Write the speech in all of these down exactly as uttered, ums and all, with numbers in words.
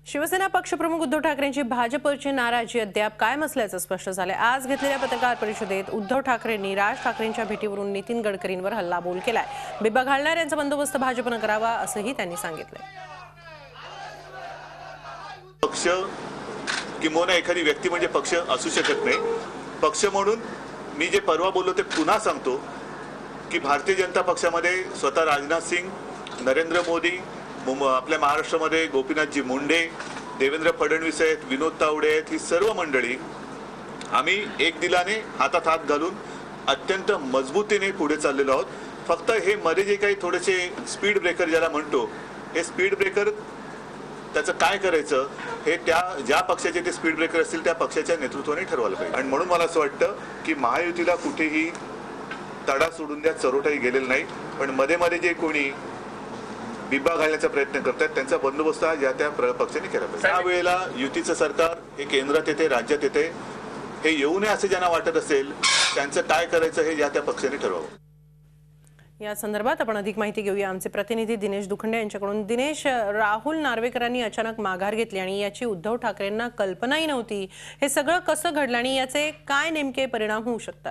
शिवसेना पक्षप्रमुख उद्धव ठाकरेंची भाजपची नाराजी अद्याप कायम असल्याचं स्पष्ट झाले। आज घेतलेल्या पत्रकार परिषदेत उद्धव ठाकरेंनी राज ठाकरेंच्या भेटीवरून नितीन गडकरींवर हल्लाबोल केलाय। बिब्बा घालणाऱ्यांचा बंदोबस्त भाजपने करावा असंही त्यांनी सांगितलं। पक्ष किंवा एखादी व्यक्ती म्हणजे पक्ष असू शकत नाही। पक्ष म्हणून मी जे परवा बोललो ते पुन्हा सांगतो की भारतीय जनता पक्षामध्ये स्वतः राजनाथ सिंग, नरेंद्र मोदी, आपल्या महाराष्ट्रामध्ये गोपीनाथजी मुंडे, देवेंद्र फडणवीस आहेत, विनोद तावडे आहेत, ही सर्व मंडळी आम्ही एक दिलाने हातात हात घालून अत्यंत मजबूतीने पुढे चाललेलो आहोत। फक्त हे मध्ये जे काही थोडेसे स्पीड ब्रेकर ज्याला म्हणतो, हे स्पीड ब्रेकर त्याचं काय करायचं हे त्या ज्या पक्षाचे ते स्पीड ब्रेकर असतील त्या पक्षाच्या नेतृत्वाने ठरवायला पाहिजे। आणि म्हणून मला असं वाटतं की महायुतीला कुठेही तडा सोडून द्या चरोटाही गेलेला नाही, पण मध्ये मध्ये जे कोणी बिब्बा घालण्याचा प्रयत्न करतात त्यांचा बंदोबस्त या त्या पक्षाने केला पाहिजे। त्यावेळेला युतीचं सरकार हे केंद्रात येते, राज्यात येते, हे येऊ नये असे ज्यांना वाटत असेल त्यांचं काय करायचं हे या त्या पक्षाने ठरवावं। या संदर्भात आपण अधिक माहिती घेऊया आमचे प्रतिनिधी दिनेश दुखंडे यांच्याकडून। दिनेश, राहुल नार्वेकरांनी अचानक माघार घेतली आणि याची उद्धव ठाकरेंना कल्पनाही नव्हती। हे सगळं कसं घडलं आणि याचे काय नेमके परिणाम होऊ शकतात?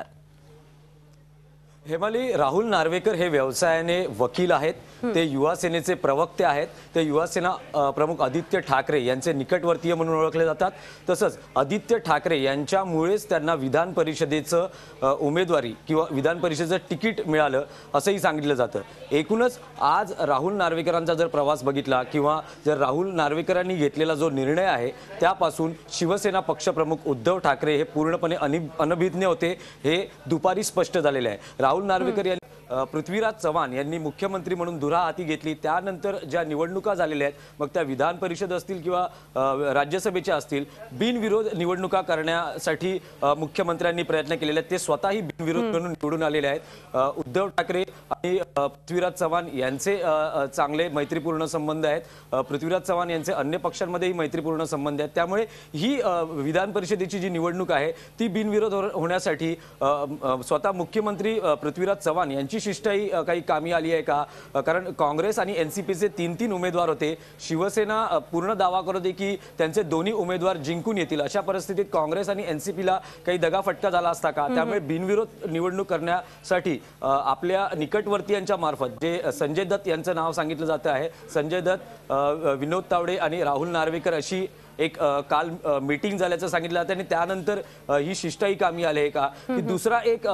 हेमाली, राहुल नार्वेकर हे व्यवसायाने वकील आहेत, ते युवा सेनेचे प्रवक्ते आहेत, ते युवा सेना प्रमुख आदित्य ठाकरे यांचे निकटवर्तीय म्हणून ओळखले जातात। तसंच आदित्य ठाकरे यांच्यामुळेच त्यांना विधान परिषदेचं उमेदवारी किंवा विधान परिषदेचं तिकीट मिळालं असंही सांगितलं जातं। एकूणच आज राहुल नार्वेकरांचा जर प्रवास बघितला किंवा जर राहुल नार्वेकरांनी घेतलेला जो निर्णय आहे त्यापासून शिवसेना पक्षप्रमुख उद्धव ठाकरे हे पूर्णपणे अनभिज्ञ होते, हे दुपारी स्पष्ट झालेले आहे। राहुल नार्वेकर यांनी पृथ्वीराज चव्हाण यांनी मुख्यमंत्री म्हणून धुरा हाती घेतली, त्यानंतर ज्या निवडणुका झालेल्या आहेत, मग त्या विधान परिषद असतील किंवा राज्यसभेच्या असतील, बिनविरोध निवडणुका करण्यासाठी मुख्यमंत्र्यांनी प्रयत्न केलेले आहेत। ते स्वतःही बिनविरोध म्हणून निवडून आलेले आहेत। उद्धव ठाकरे आणि पृथ्वीराज चव्हाण यांचे चांगले मैत्रीपूर्ण संबंध आहेत। पृथ्वीराज चव्हाण यांचे अन्य पक्षांमध्येही मैत्रीपूर्ण संबंध आहेत। त्यामुळे ही विधान परिषदेची जी निवडणूक आहे ती बिनविरोध होण्यासाठी स्वतः मुख्यमंत्री पृथ्वीराज चव्हाण यांची शिष्टाई काही कामी आली आहे का? कारण काँग्रेस आणि एनसीपीचे तीन तीन उमेदवार होते। शिवसेना पूर्ण दावा करत होती की त्यांचे दोन्ही उमेदवार जिंकून येतील। अशा परिस्थितीत काँग्रेस आणि एनसीपीला काही दगाफटका झाला असता का? त्यामुळे बिनविरोध निवडणूक करण्यासाठी आपल्या निकटवर्तीयांच्या मार्फत जे संजय दत्त यांचं नाव सांगितलं जातं आहे, संजय दत्त, विनोद तावडे आणि राहुल नार्वेकर अशी एक काल मीटिंग झाल्याचं सांगितलं जातं। आणि त्यानंतर ही शिष्टाई कामी आली आहे का? की दुसरा एक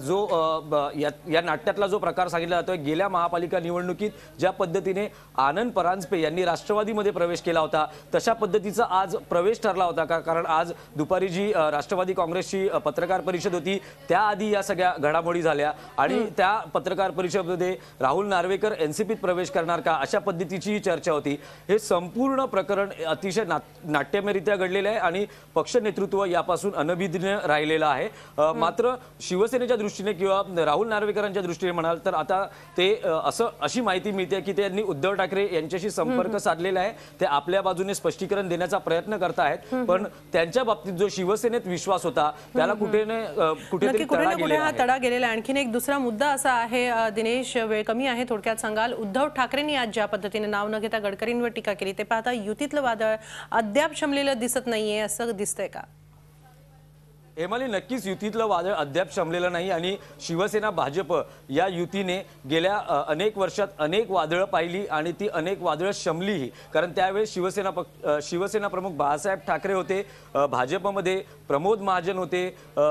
जो या नाट्यातला जो प्रकार सांगितला जातोय, गेल्या महापालिका निवडणुकीत ज्या पद्धतीने आनंद परांजपे यांनी राष्ट्रवादीमध्ये प्रवेश केला होता तशा पद्धतीचा आज प्रवेश ठरला होता का? कारण आज दुपारी जी राष्ट्रवादी काँग्रेसची पत्रकार परिषद होती त्याआधी या सगळ्या घडामोडी झाल्या आणि त्या पत्रकार परिषदेमध्ये राहुल नार्वेकर एनसीपीत प्रवेश करणार का अशा पद्धतीची चर्चा होती। हे संपूर्ण प्रकरण अतिशय नाट्यमयरित्या घडलेलं आहे आणि पक्ष नेतृत्व यापासून अनभिज्ञ राहिलेलं आहे। मात्र शिवसेनेच्या दृष्टीने किंवा राहुल नार्वेकरांच्या दृष्टीने म्हणाल तर आता ते असं अशी माहिती मिळते की त्यांनी उद्धव ठाकरे यांच्याशी संपर्क साधलेला आहे, ते आपल्या बाजूने स्पष्टीकरण देण्याचा प्रयत्न करत आहेत, पण त्यांच्या बाबतीत जो शिवसेनेत विश्वास होता त्याला कुठे कुठेतरी तडा गेलेला। आणखीन एक दुसरा मुद्दा असा आहे दिनेश, वेळ कमी आहे, थोडक्यात सांगाल, उद्धव ठाकरेंनी आज ज्या पद्धतीने नाव न घेता गडकरींवर टीका केली ते पाहता युतीतलं वादळ अद्याप शमलेलं दिसत नाहीये असं दिसतंय का? हेमाली, नक्कीच युतीतलं वादळ अद्याप शमलेलं नाही आणि शिवसेना भाजप या युतीने गेल्या अनेक वर्षात अनेक वादळं पाहिली आणि ती अनेक वादळं शमलीही। कारण त्यावेळेस शिवसेना पक्ष शिवसेना प्रमुख बाळासाहेब ठाकरे होते, भाजपमध्ये प्रमोद महाजन होते,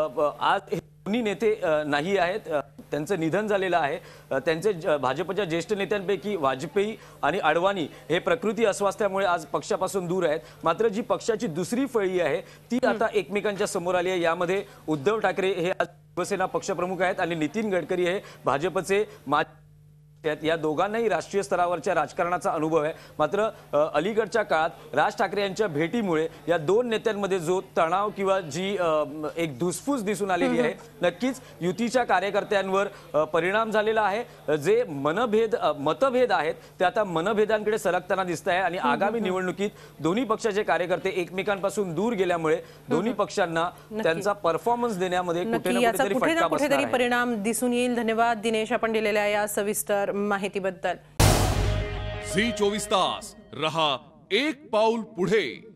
आज दोन्ही नेते नाही आहेत, त्यांचं निधन झालेलं आहे। त्यांचे भाजपच्या ज्येष्ठ नेत्यांपैकी वाजपेयी आणि अडवाणी हे प्रकृती अस्वास्थ्यामुळे आज पक्षापासून दूर आहेत। मात्र जी पक्षाची दुसरी फळी आहे ती आता एकमेकांच्या समोर आली आहे। यामध्ये उद्धव ठाकरे हे आज शिवसेना पक्षप्रमुख आहेत आणि नितीन गडकरी हे भाजपचे माजी या दोघांनाही राष्ट्रीय स्तरावरच्या राजकारणाचा अनुभव आहे। मात्र अलीकडच्या काळात राज ठाकरे यांच्या भेटीमुळे या दोन नेत्यांमध्ये जो तणाव किंवा जी एक धुसफूस दिसून आलेली आहे नक्कीच युतीच्या कार्यकर्त्यांवर परिणाम झालेला आहे। जे मनभेद मतभेद आहेत ते आता मनभेदांकडे सरकताना दिसत आहे आणि आगामी निवडणुकीत दोन्ही पक्षाचे कार्यकर्ते एकमेकांपासून दूर गेल्यामुळे दोन्ही पक्षांना त्यांचा परफॉर्मन्स देण्यामध्ये कुठे ना कुठेतरी फटका बसणार आहे, परिणाम दिसून येईल। धन्यवाद दिनेश, आपण दिलेल्या या सविस्तर माहितीबद्दल। झी चोवीस तास रहा एक पाऊल पुढे